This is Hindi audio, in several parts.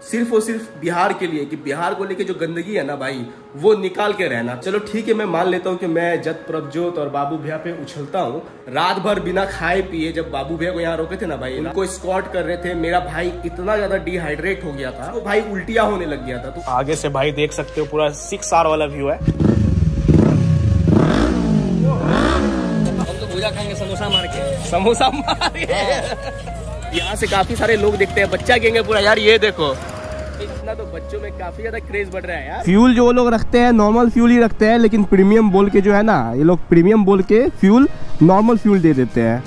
सिर्फ और सिर्फ बिहार के लिए, कि बिहार को लेके जो गंदगी है ना भाई वो निकाल के रहना। चलो ठीक है, मैं मान लेता हूँ कि मैं जत प्रभजोत और बाबू भैया पे उछलता हूँ। रात भर बिना खाए पिए जब बाबू भैया को यहाँ रोके थे ना भाई, उनको स्क्वाट कर रहे थे, मेरा भाई इतना ज्यादा डिहाइड्रेट हो गया था तो भाई उल्टिया होने लग गया था। तो आगे से भाई देख सकते हो पूरा 6R वाला व्यू है। हम तो भूजा खाएंगे समोसा मार के, समोसा मार के। यहाँ से काफी सारे लोग दिखते हैं, बच्चा कहेंगे पूरा यार ये देखो, इतना तो बच्चों में काफी ज्यादा क्रेज बढ़ रहा है यार। फ्यूल जो वो लोग रखते हैं नॉर्मल फ्यूल ही रखते हैं, लेकिन प्रीमियम बोल के जो है ना ये लोग प्रीमियम बोल के फ्यूल नॉर्मल फ्यूल दे देते हैं।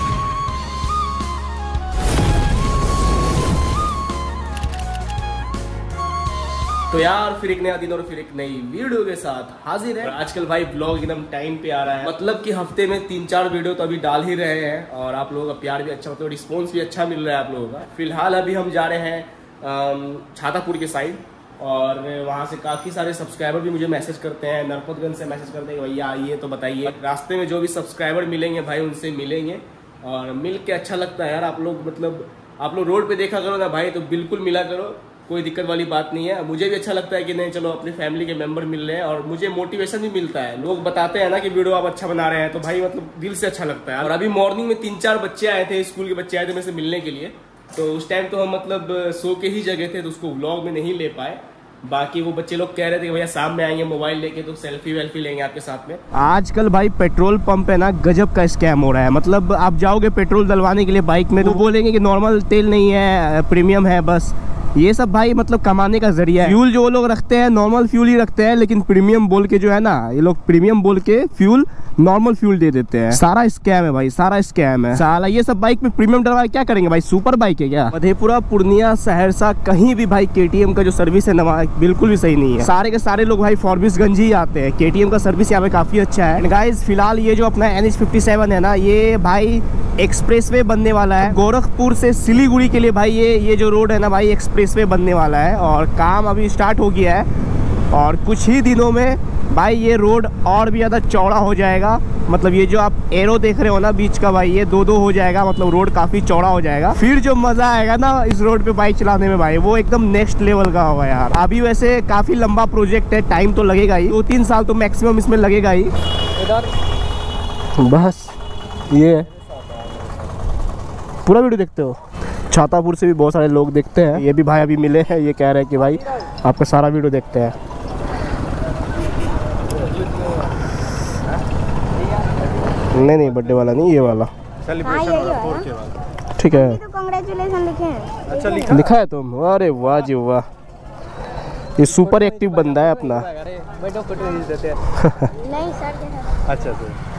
तो यार फिर एक नया दिन और फिर एक नई वीडियो के साथ हाजिर है। आजकल भाई ब्लॉग एकदम टाइम पे आ रहा है, मतलब कि हफ्ते में 3-4 वीडियो तो अभी डाल ही रहे हैं और आप लोगों का प्यार भी अच्छा, मतलब रिस्पॉन्स भी अच्छा मिल रहा है आप लोगों का। फिलहाल अभी हम जा रहे हैं छातापुर के साइड और वहाँ से काफ़ी सारे सब्सक्राइबर भी मुझे मैसेज करते हैं, नरपतगंज से मैसेज करते हैं भैया आइए तो बताइए। रास्ते में जो भी सब्सक्राइबर मिलेंगे भाई उनसे मिलेंगे और मिल के अच्छा लगता है यार। आप लोग मतलब आप लोग रोड पे देखा करो ना भाई तो बिल्कुल मिला करो, कोई दिक्कत वाली बात नहीं है। मुझे भी अच्छा लगता है कि नहीं चलो अपनी फैमिली के मेंबर मिल रहे हैं और मुझे मोटिवेशन भी मिलता है। लोग बताते हैं ना कि वीडियो आप अच्छा बना रहे हैं तो भाई मतलब दिल से अच्छा लगता है। और अभी मॉर्निंग में 3-4 बच्चे आए थे, स्कूल के बच्चे आए थे मेरे से मिलने के लिए, तो उस टाइम तो हम मतलब सो के ही जगह थे तो उसको व्लॉग में नहीं ले पाए। बाकी वो बच्चे लोग कह रहे थे कि भैया शाम में आएंगे मोबाइल लेके तो सेल्फी वेल्फी लेंगे आपके साथ में। आजकल भाई पेट्रोल पंप है ना गजब का स्कैम हो रहा है। मतलब आप जाओगे पेट्रोल डलवाने के लिए बाइक में तो बोलेंगे कि नॉर्मल तेल नहीं है प्रीमियम है, बस ये सब भाई मतलब कमाने का जरिया है। फ्यूल जो वो लोग रखते हैं नॉर्मल फ्यूल ही रखते हैं, लेकिन प्रीमियम बोल के जो है ना ये लोग प्रीमियम बोल के फ्यूल नॉर्मल फ्यूल दे देते हैं। सारा स्कैम है भाई, सारा स्कैम है साला। ये सब बाइक में प्रीमियम डलवा क्या करेंगे भाई, सुपर बाइक है क्या? मधेपुरा, पूर्णिया, सहरसा कहीं भी भाई KTM का जो सर्विस है ना बिल्कुल भी सही नहीं है। सारे के सारे लोग भाई फॉरबिसगंज ही आते हैं। KTM का सर्विस यहाँ पे काफी अच्छा है। गाइस फिलहाल ये जो अपना NH57 है ना ये भाई एक्सप्रेसवे बनने वाला है। गोरखपुर से सिलीगुड़ी के लिए भाई ये जो रोड है ना भाई एक्सप्रेसवे बनने वाला है और काम अभी स्टार्ट हो गया है और कुछ ही दिनों में भाई ये रोड और भी ज़्यादा चौड़ा हो जाएगा। मतलब ये जो आप एरो देख रहे हो ना बीच का भाई ये 2-2 हो जाएगा, मतलब रोड काफ़ी चौड़ा हो जाएगा। फिर जो मज़ा आएगा ना इस रोड पे बाइक चलाने में भाई वो एकदम नेक्स्ट लेवल का होगा यार। अभी वैसे काफ़ी लंबा प्रोजेक्ट है, टाइम तो लगेगा ही, 2-3 साल तो मैक्सिमम इसमें लगेगा ही। बस ये पूरा वीडियो देखते हो। छातापुर से भी बहुत सारे लोग देखते हैं, ये भी भाई अभी मिले हैं, ये कह रहे हैं कि भाई आपका सारा वीडियो देखते हैं। नहीं बर्थडे वाला नहीं, ये वाला सेलिब्रेशन वाला 4K वाला ठीक है। तो कांग्रेचुलेशन लिखे हैं। अच्छा लिखा है तुम? अरे वाह जी वाह, ये सुपर एक्टिव बंदा है अपना। नहीं सर। अच्छा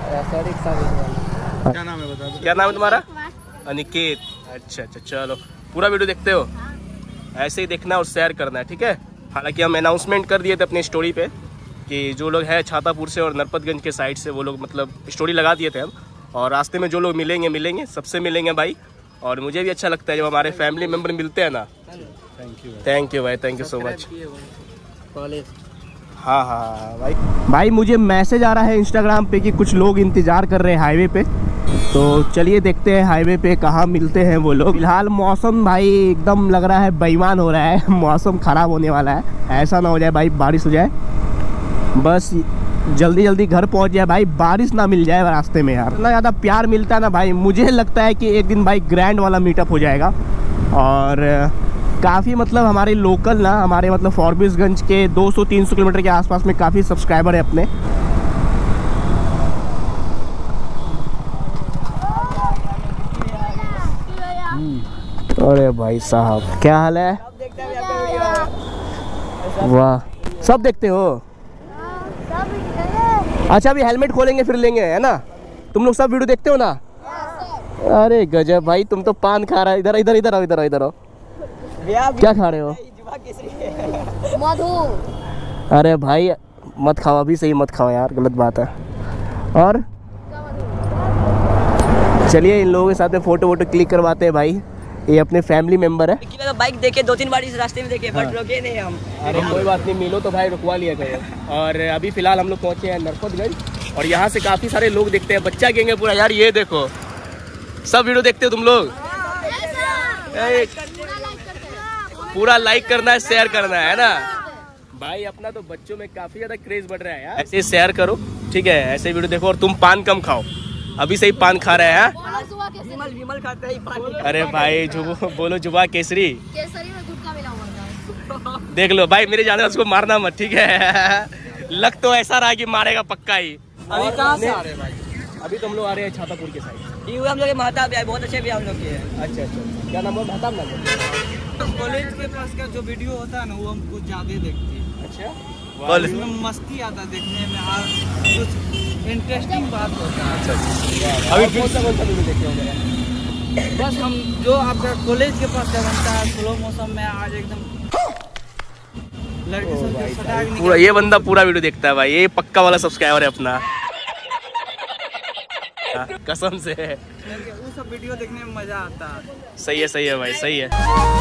क्या नाम है बता दो। क्या नाम है तुम्हारा? अनिकेत। अच्छा चलो पूरा वीडियो देखते हो, ऐसे ही देखना और शेयर करना है ठीक है। हालांकि हम अनाउंसमेंट कर दिए थे अपनी स्टोरी पे कि जो लोग हैं छातापुर से और नरपतगंज के साइड से वो लोग मतलब स्टोरी लगा दिए थे हम, और रास्ते में जो लोग मिलेंगे सबसे मिलेंगे भाई। और मुझे भी अच्छा लगता है जब हमारे फैमिली मेम्बर मिलते हैं ना। थैंक यू भाई, थैंक यू सो मच। हाँ भाई मुझे मैसेज आ रहा है इंस्टाग्राम पे कि कुछ लोग इंतज़ार कर रहे हैं हाईवे पे, तो चलिए देखते हैं हाईवे पे कहाँ मिलते हैं वो लोग। फिलहाल मौसम भाई एकदम लग रहा है बेईमान हो रहा है, मौसम ख़राब होने वाला है। ऐसा ना हो जाए भाई बारिश हो जाए, बस जल्दी घर पहुंच जाए भाई, बारिश ना मिल जाए रास्ते में यार। इतना ज़्यादा प्यार मिलता है ना भाई, मुझे लगता है कि एक दिन भाई ग्रैंड वाला मीटअप हो जाएगा। और काफ़ी मतलब हमारे लोकल ना हमारे मतलब फॉरबिसगंज के 200-300 किलोमीटर के आसपास में काफ़ी सब्सक्राइबर है अपने। अरे भाई साहब क्या हाल है? वाह सब देखते हो? अच्छा अभी हेलमेट खोलेंगे फिर लेंगे है ना? तुम लोग सब वीडियो देखते हो ना? अरे गजब भाई, तुम तो पान खा रहा है। इधर आओ। क्या खा रहे हो? मधु। अरे भाई मत खाओ, अभी सही मत खाओ यार, गलत बात है। और चलिए इन लोगों के साथ फोटो वोटो क्लिक करवाते हैं भाई, ये अपने फैमिली मेंबर है। तो बाइक देखे 2-3 बार इस रास्ते में देखे बट रुके नहीं हम। अरे कोई बात नहीं, मिलो तो भाई रुकवा लिया करो। और अभी फिलहाल हम लोग पहुंचे हैं नरपतगंज और यहाँ से काफ़ी सारे लोग देखते हैं, बच्चा कहेंगे पूरा यार ये देखो। सब वीडियो देखते हो तुम लोग? पूरा लाइक करना है, शेयर करना है ना भाई। अपना तो बच्चों में काफी ज्यादा क्रेज बढ़ रहा है यार। ऐसे शेयर करो, ठीक है, ऐसे वीडियो देखो। और तुम पान कम खाओ, अभी से ही पान खा रहे हैं। विमल खाते हैं पानी। अरे भाई बोलो जुबा केसरी में गुटखा मिला हुआ है। देख लो भाई, मेरे जाने उसको मारना मत, ठीक है। लग तो ऐसा रहा कि मारेगा पक्का ही। अभी कहाँ से आ रहे हैं भाई? अभी तो हम लोग आ रहे हैं छातापुर के साइड। हम लोग महताब भी आए, बहुत अच्छे भी हम लोग के। अच्छा, क्या नाम है? महताब नाम है। कॉलेज के पास का जो वीडियो होता है ना, वो हम कुछ ज्यादा देखते हैं। अच्छा, इसमें मस्ती आता है देखने में और कुछ इंटरेस्टिंग बात होता है। अभी कौन सा वीडियो देखते हो? बस हम जो आपका कॉलेज के पास का बनता है स्लो मौसम में, आज एकदम लड़की सब के सटा के पूरा ये बंदा पूरा वीडियो देखता है भाई, ये पक्का वाला सब्सक्राइबर है अपना। कसम से वो सब वीडियो देखने में मजा आता है। सही है भाई, सही है।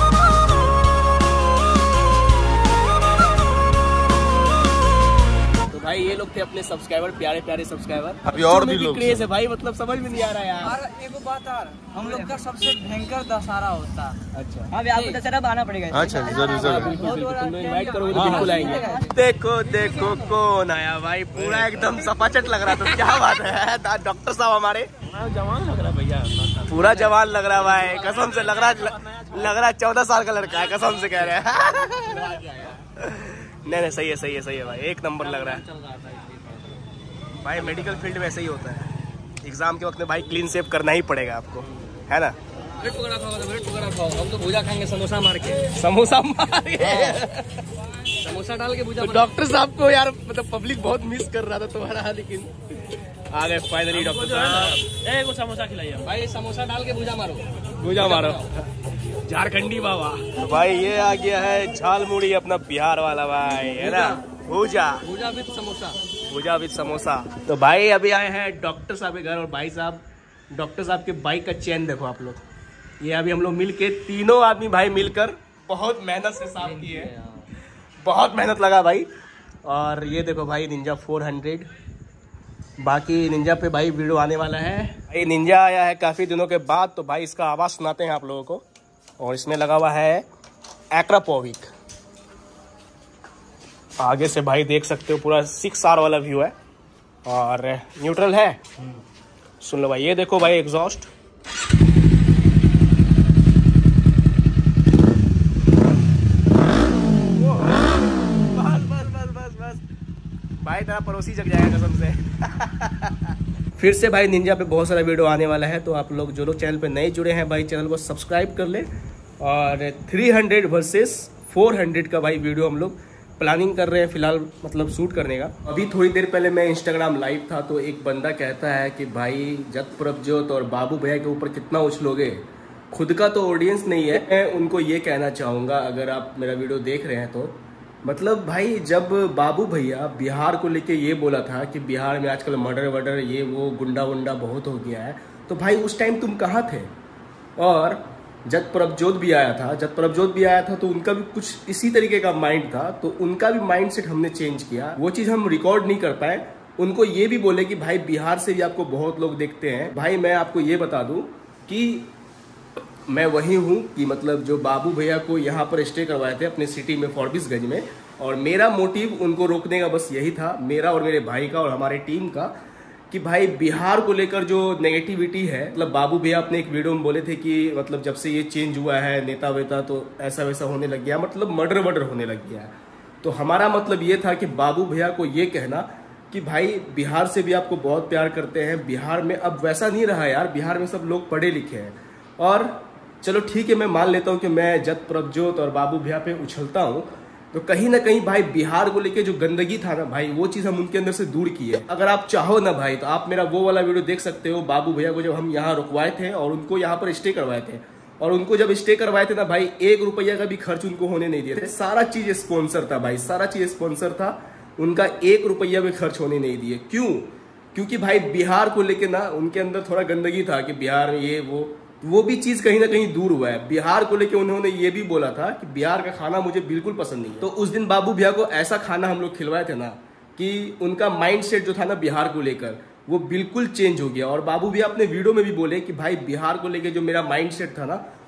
तो भाई ये लोग थे अपने सब्सक्राइबर, प्यारे प्यारे सब्सक्राइबर। अभी और भी लोग क्रेज है भाई, मतलब समझ में नहीं आ रहा यार। और एक बात और, हम लोग का सबसे भयंकर दशहरा होता है। अच्छा, अभी आपको दशहरा आना पड़ेगा। अच्छा, जरूर बिल्कुल तुम लोग इनवाइट करोगे तो बिल्कुल आएंगे। देखो कौन आया भाई, पूरा एकदम सपाचट लग रहा था। क्या बात है, डॉक्टर साहब हमारे जवान लग रहा भैया, पूरा जवान लग रहा भाई, कसम से लग रहा 14 साल का लड़का है, कसम से कह रहे हैं। नहीं सही है भाई, एक नंबर लग रहा है भाई। मेडिकल फील्ड में ऐसे ही होता है, एग्जाम के वक्त में भाई क्लीन शेव करना ही पड़ेगा आपको, है ना। ब्रेड पकौड़ा खाओ, हम तो भूजा खाएंगे समोसा मार के। समोसा मार के समोसा डाल के भूजा। तो डॉक्टर साहब को यार, मतलब पब्लिक बहुत मिस कर रहा था तुम्हारा, लेकिन आ गए फाइनली डॉक्टर साहब। एक समोसा खिलाइए भाई, समोसा डाल के भूजा मारो। झारखंडी बाबा। तो भाई ये आ गया है झालमुड़ी, अपना बिहार वाला भाई, है ना। भूजा विद समोसा। तो भाई अभी आए हैं डॉक्टर साहब के घर, और भाई साहब, डॉक्टर साहब के बाइक का चेन देखो आप लोग। ये अभी हम लोग मिल के, तीनों आदमी भाई मिलकर बहुत मेहनत से साफ किए, बहुत मेहनत लगा भाई। और ये देखो भाई निंजा 400, बाकी निंजा पे भाई वीडियो आने वाला है। ये निंजा आया है काफ़ी दिनों के बाद, तो भाई इसका आवाज़ सुनाते हैं आप लोगों को। और इसमें लगा हुआ है एक्रापोविक। आगे से भाई देख सकते हो पूरा 6R वाला व्यू है, और न्यूट्रल है। सुन लो भाई, ये देखो भाई एग्जॉस्ट। बस भाई तेरा पड़ोसी जग जाएगा कसम से। फिर से भाई निंजा पे बहुत सारा वीडियो आने वाला है, तो आप लोग जो लोग चैनल पे नए जुड़े हैं भाई, चैनल को सब्सक्राइब कर ले। और 300 वर्सेस 400 का भाई वीडियो हम लोग प्लानिंग कर रहे हैं फिलहाल, मतलब शूट करने का। अभी थोड़ी देर पहले मैं इंस्टाग्राम लाइव था, तो एक बंदा कहता है कि भाई जत प्रभजोत और बाबू भैया के ऊपर कितना उछलोगे, खुद का तो ऑडियंस नहीं है। मैं उनको ये कहना चाहूँगा, अगर आप मेरा वीडियो देख रहे हैं तो, मतलब भाई जब बाबू भैया बिहार को लेके ये बोला था कि बिहार में आजकल मर्डर वर्डर ये वो गुंडा वुंडा बहुत हो गया है, तो भाई उस टाइम तुम कहाँ थे। और जब प्रभजोत भी आया था तो उनका भी कुछ इसी तरीके का माइंड था, तो उनका भी माइंड सेट हमने चेंज किया। वो चीज़ हम रिकॉर्ड नहीं कर पाए। उनको ये भी बोले कि भाई बिहार से भी आपको बहुत लोग देखते हैं। भाई मैं आपको ये बता दूं कि मैं वही हूँ कि मतलब जो बाबू भैया को यहाँ पर स्टे करवाए थे अपने सिटी में फॉरबिसगंज में, और मेरा मोटिव उनको रोकने का बस यही था, मेरा और मेरे भाई का और हमारे टीम का, कि भाई बिहार को लेकर जो नेगेटिविटी है, मतलब बाबू भैया अपने एक वीडियो में बोले थे कि मतलब जब से ये चेंज हुआ है नेता वेता तो ऐसा वैसा होने लग गया, मतलब मर्डर वर्डर होने लग गया है। तो हमारा मतलब ये था कि बाबू भैया को ये कहना कि भाई बिहार से भी आपको बहुत प्यार करते हैं, बिहार में अब वैसा नहीं रहा यार, बिहार में सब लोग पढ़े लिखे हैं। और चलो ठीक है, मैं मान लेता हूँ कि मैं जत प्रभजोत और बाबू भैया पे उछलता हूँ, तो कहीं ना कहीं भाई बिहार को लेके जो गंदगी था ना भाई, वो चीज़ हम उनके अंदर से दूर की है। अगर आप चाहो ना भाई तो आप मेरा वो वाला वीडियो देख सकते हो, बाबू भैया को जब हम यहाँ रुकवाए थे और उनको यहाँ पर स्टे करवाए थे, और उनको जब स्टे करवाए थे ना भाई, 1 रुपया का भी खर्च उनको होने नहीं दिए थे। सारा चीज़ स्पॉन्सर था भाई, सारा चीज़ स्पॉन्सर था, उनका 1 रुपया भी खर्च होने नहीं दिए। क्यों? क्योंकि भाई बिहार को लेके ना उनके अंदर थोड़ा गंदगी था कि बिहार में ये वो भी चीज कहीं ना कहीं दूर हुआ है। बिहार को लेके उन्होंने ये भी बोला था कि बिहार का खाना मुझे बिल्कुल पसंद नहीं है। तो उस दिन बाबू भैया को ऐसा खाना हम लोग खिलवाए थे ना कि उनका माइंड सेट जो था ना बिहार को लेकर, वो बिल्कुल चेंज हो गया। और बाबू भैया अपने वीडियो में भी बोले कि भाई बिहार को लेके जो मेरा माइंड सेट था ना,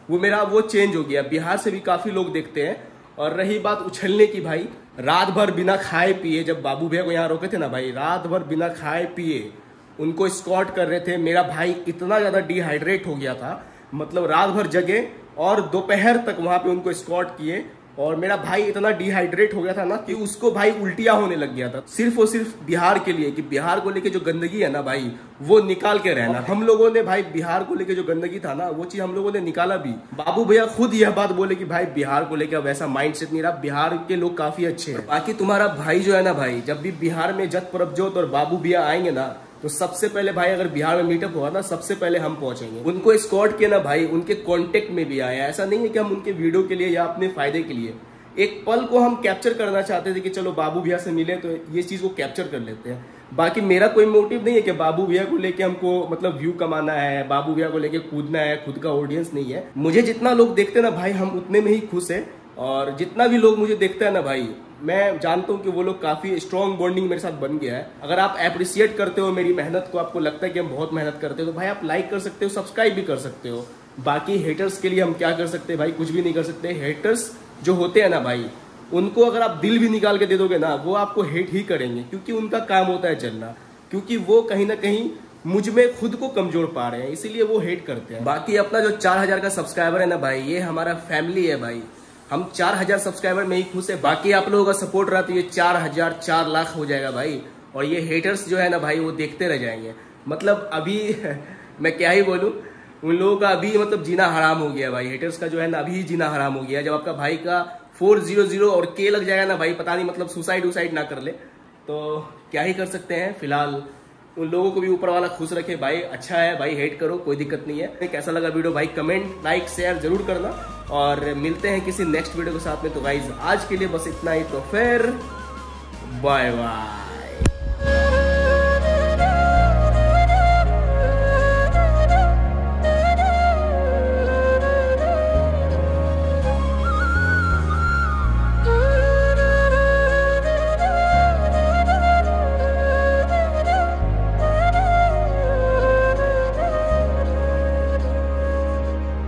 वो मेरा वो चेंज हो गया। बिहार से भी काफी लोग देखते हैं। और रही बात उछलने की भाई, रात भर बिना खाए पिए जब बाबू भैया को यहाँ रोके थे ना भाई, रात भर बिना खाए पिए उनको स्कॉट कर रहे थे। मेरा भाई इतना ज्यादा डिहाइड्रेट हो गया था, मतलब रात भर जगे और दोपहर तक वहां पे उनको स्कॉट किए। और मेरा भाई इतना डिहाइड्रेट हो गया था ना कि उसको भाई उल्टियां होने लग गया था, सिर्फ और सिर्फ बिहार के लिए, कि बिहार को लेके जो गंदगी है ना भाई वो निकाल के रहना। हम लोगों ने भाई बिहार को लेके जो गंदगी था ना वो चीज हम लोगों ने निकाला भी। बाबू भैया खुद यह बात बोले कि भाई बिहार को लेके वैसा माइंडसेट नहीं रहा, बिहार के लोग काफी अच्छे हैं। बाकी तुम्हारा भाई जो है ना भाई, जब भी बिहार में जत प्रभजोत और बाबू भैया आएंगे ना तो सबसे पहले भाई अगर बिहार में मीटअप हुआ ना सबसे पहले हम पहुंचेंगे। उनको स्कॉट किया ना भाई, उनके कांटेक्ट में भी आया। ऐसा नहीं है कि हम उनके वीडियो के लिए या अपने फायदे के लिए, एक पल को हम कैप्चर करना चाहते थे कि चलो बाबू भैया से मिले तो ये चीज को कैप्चर कर लेते हैं। बाकी मेरा कोई मोटिव नहीं है कि बाबू भैया को लेके हमको मतलब व्यू कमाना है, बाबू भैया को लेके कूदना है, खुद का ऑडियंस नहीं है। मुझे जितना लोग देखते हैं ना भाई हम उतने में ही खुश है। और जितना भी लोग मुझे देखते हैं ना भाई, मैं जानता हूँ कि वो लोग काफी स्ट्रॉन्ग बॉन्डिंग मेरे साथ बन गया है। अगर आप अप्रिशिएट करते हो मेरी मेहनत को, आपको लगता है कि हम बहुत मेहनत करते हो, तो भाई आप लाइक कर सकते हो, सब्सक्राइब भी कर सकते हो। बाकी हेटर्स के लिए हम क्या कर सकते हैं भाई, कुछ भी नहीं कर सकते। हेटर्स जो होते हैं ना भाई, उनको अगर आप दिल भी निकाल के दे दोगे ना वो आपको हेट ही करेंगे, क्योंकि उनका काम होता है चलना, क्योंकि वो कहीं ना कहीं मुझ में खुद को कमजोर पा रहे हैं, इसीलिए वो हेट करते हैं। बाकी अपना जो 4000 का सब्सक्राइबर है ना भाई, ये हमारा फैमिली है भाई। हम 4000 सब्सक्राइबर में ही खुश है। बाकी आप लोगों का सपोर्ट रहा तो ये 4000 4 लाख हो जाएगा भाई। और ये हेटर्स जो है ना भाई वो देखते रह जाएंगे। मतलब अभी मैं क्या ही बोलूं, उन लोगों का अभी मतलब जीना हराम हो गया भाई। हेटर्स का जो है ना अभी जीना हराम हो गया। जब आपका भाई का 400 और के लग जाएगा ना भाई, पता नहीं मतलब सुसाइड ना कर ले तो क्या ही कर सकते हैं। फिलहाल उन लोगों को भी ऊपर वाला खुश रखे भाई। अच्छा है भाई, हेट करो, कोई दिक्कत नहीं है। कैसा लगा वीडियो भाई कमेंट लाइक शेयर जरूर करना। और मिलते हैं किसी नेक्स्ट वीडियो के साथ में। तो गाइज आज के लिए बस इतना ही, तो फिर बाय बाय।